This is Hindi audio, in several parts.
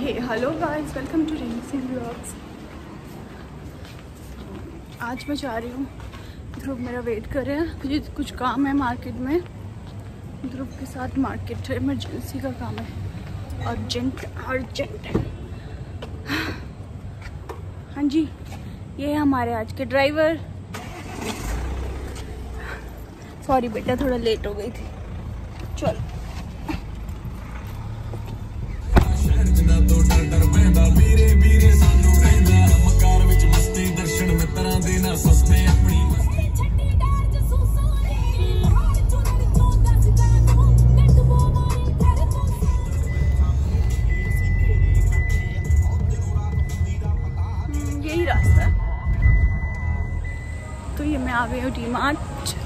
Hello guys, welcome to Rainy vlogs. आज मैं जा रही हूँ, ध्रुव मेरा वेट कर रहे हैं। मुझे कुछ काम है मार्केट में, ध्रुव के साथ मार्केट इमरजेंसी का काम है, अर्जेंट है। हाँ जी, ये है हमारे आज के ड्राइवर। सॉरी बेटा, थोड़ा लेट हो गई थी। चलो यही रास्ता है। तो ये मैं आ गई हूँ डी-मार्ट।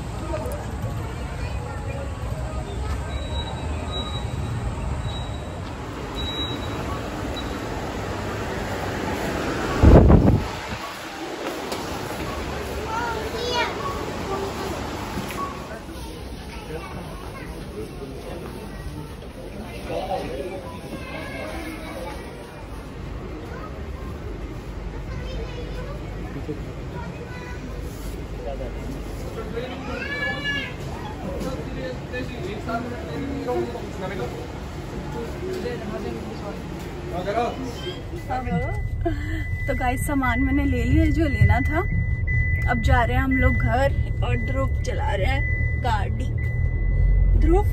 तो गाइस, सामान मैंने ले लिया जो लेना था। अब जा रहे हैं हम लोग घर, और ध्रुव चला रहे हैं गाड़ी। ध्रुव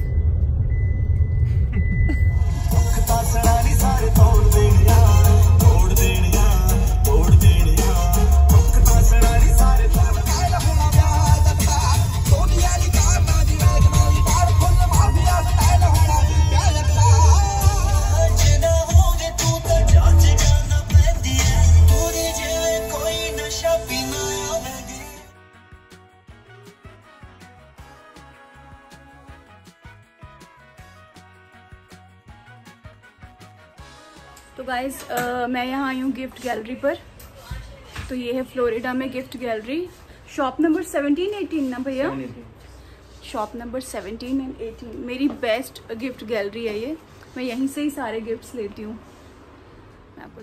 तो गाइस, मैं यहाँ आई हूँ गिफ्ट गैलरी पर। तो ये है फ्लोरिडा में गिफ्ट गैलरी, शॉप नंबर 17-18 ना भैया? शॉप नंबर 17 और 18। मेरी बेस्ट गिफ्ट गैलरी है ये। मैं यहीं से ही सारे गिफ्ट्स लेती हूँ। मैं आपको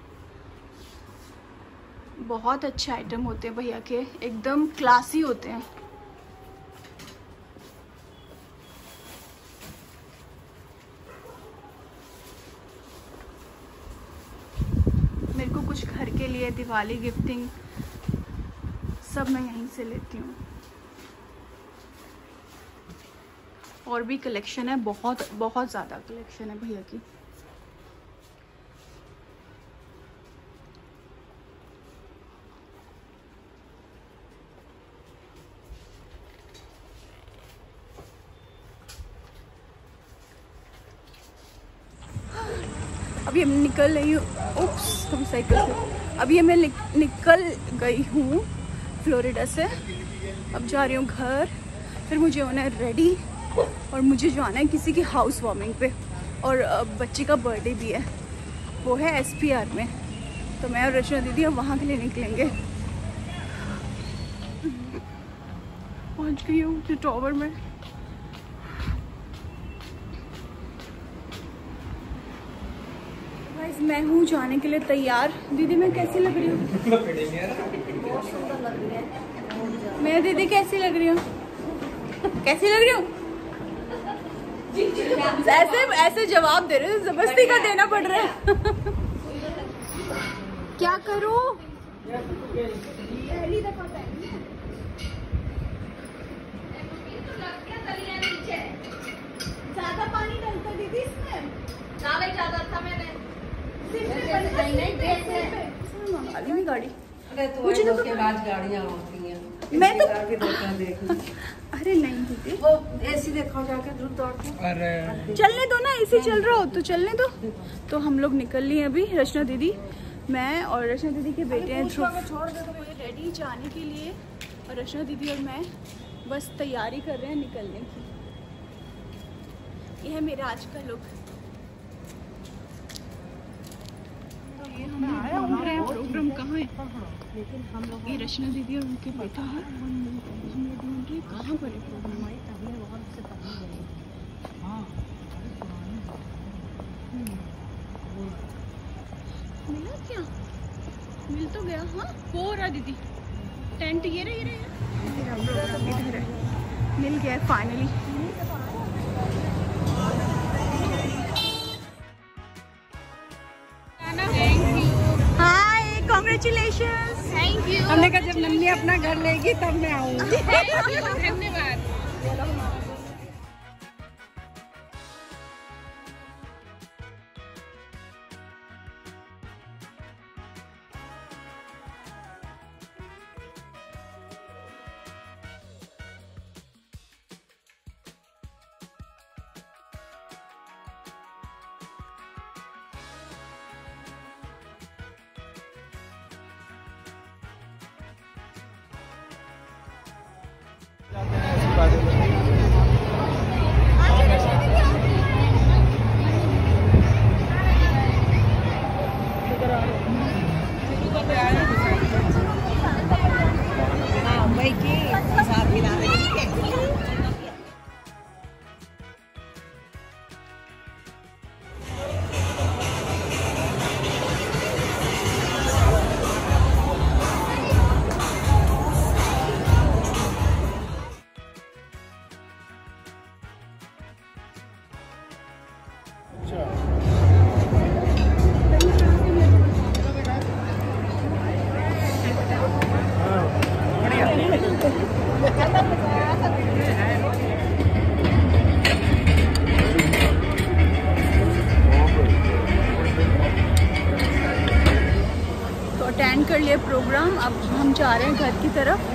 बहुत अच्छे आइटम होते हैं भैया के, एकदम क्लासी होते हैं। मेरे को कुछ घर के लिए, दिवाली गिफ्टिंग, सब मैं यहीं से लेती हूँ। और भी कलेक्शन है, बहुत बहुत ज़्यादा कलेक्शन है भैया की। अभी हम निकल रही हूँ, उप्स, हम साइकिल से। अभी मैं निकल गई हूँ फ्लोरिडा से। अब जा रही हूँ घर, फिर मुझे होना है रेडी, और मुझे जो आना है किसी की हाउस वार्मिंग पे, और बच्चे का बर्थडे भी है, वो है SPR में। तो मैं और रचना दीदी अब वहाँ के लिए निकलेंगे। पहुँच गई हूँ टावर में। मैं हूँ जाने के लिए तैयार। दीदी मैं कैसी लग रही हूँ? बहुत सुंदर लग रही है। मैं दीदी कैसी लग रही हूँ? कैसी लग रही हूँ? ऐसे जवाब दे रहे हो, जबरदस्ती का देना पड़ रहा है। क्या करूँ? पहली दफा ज्यादा पानी डालता दीदी इसमें? ज्यादा था मैंने। नहीं गाड़ी, मुझे तो उसके बाद गाड़ियाँ होती हैं। मैं तो अरे नहीं दीदी, वो एसी देखो जाके दूर दौड़ के। अरे चलने दो ना, एसी चल रहा हो तो चलने दो। तो हम लोग निकल लिए अभी, रचना दीदी, मैं और रचना दीदी के बेटे हैं ध्रुव। छोड़ दे, तो रेडी जाने के लिए, और रचना दीदी और मैं बस तैयारी कर रहे हैं निकलने की। ये है मेरा आज का लुक। प्रोग्राम कहाँ है? लेकिन हम लोग, ये रचना दीदी और उनके बेटा है। हम लोग ढूंढ रहे कहाँ पर है प्रोग्राम। मिला क्या? मिल तो गया। हाँ हो रहा दीदी, टेंट ये रहे इधर है, मिल गया finally. Hi, congratulations. Thank you. हमने कहा जब नन्ही अपना घर लेगी तब मैं आऊंगी। धन्यवाद। अटेंड कर लिया प्रोग्राम, अब हम जा रहे हैं घर की तरफ।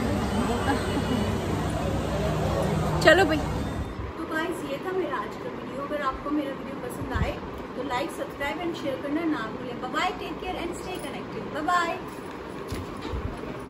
चलो भाई। तो गाइस ये था मेरा आज का वीडियो। अगर आपको मेरा वीडियो पसंद आए तो लाइक, सब्सक्राइब एंड शेयर करना ना भूलें। Bye bye, take care and stay connected. Bye bye.